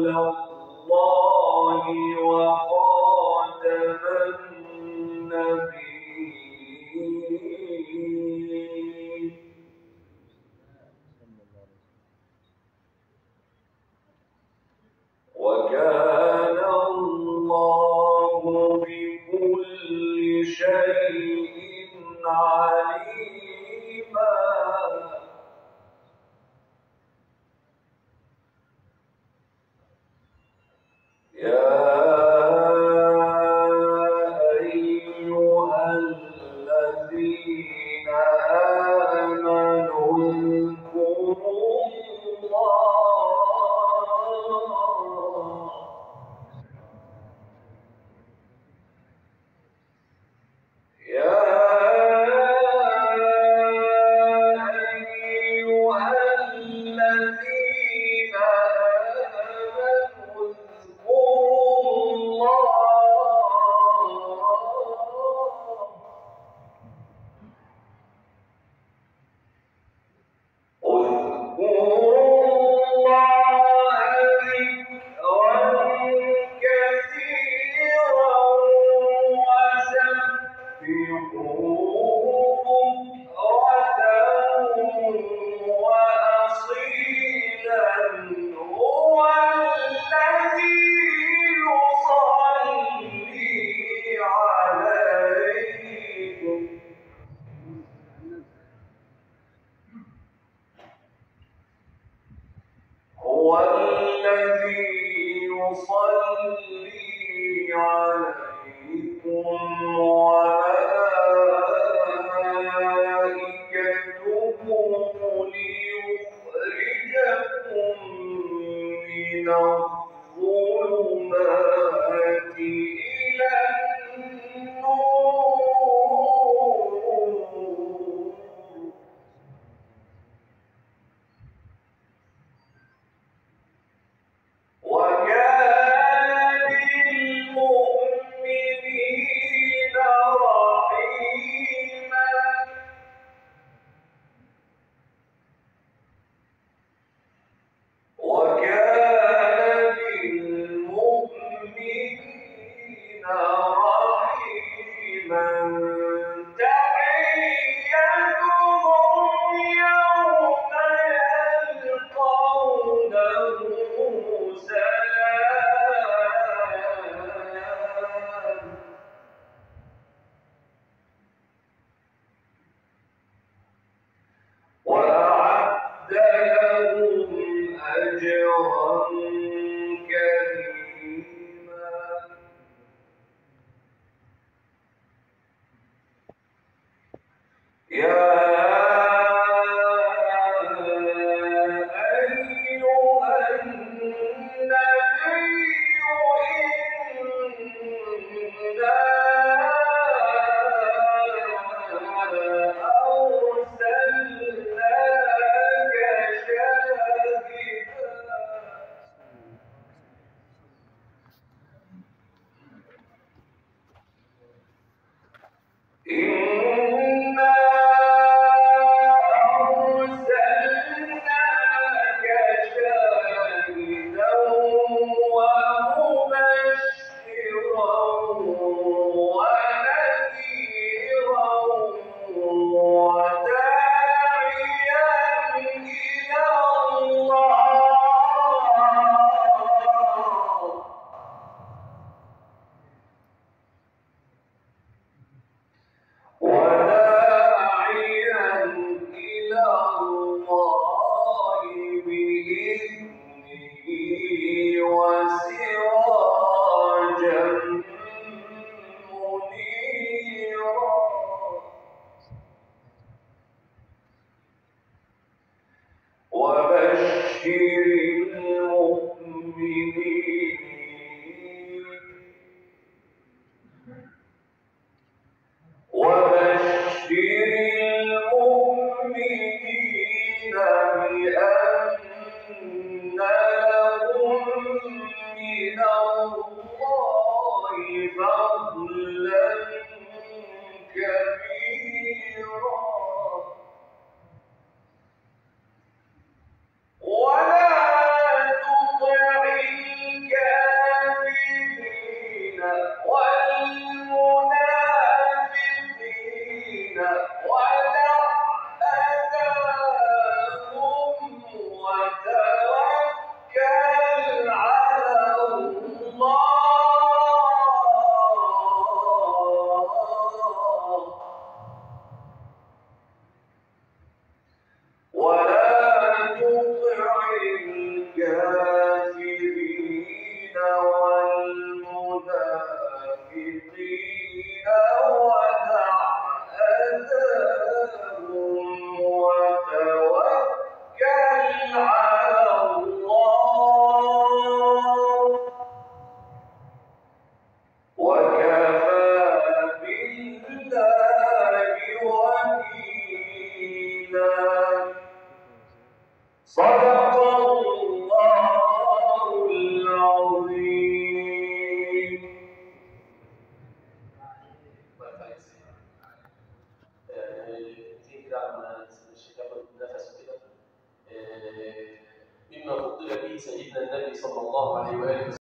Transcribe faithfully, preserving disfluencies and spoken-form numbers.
الله وخاتم النبيين. وكان الله بكل شيء عليما. يا أيها الذين آمنوا اذكروا الله يا أيها الذين آمنوا اذكروا هو الذي يصلي عليكم وملائكته ليخرجكم من الظلمات إلى النور. وكان بالمؤمنين رحيما. وكان بالمؤمنين رحيما. تحيتهم يوم يلقونه سلام. وأعد لهم أجرا كريما. يا أيها النبي إنا أرسلناك شاهدا إنا كده على ما الشيخ ياخد نفسه كده. آه، مما فضل به سيدنا النبي صلى الله عليه واله وسلم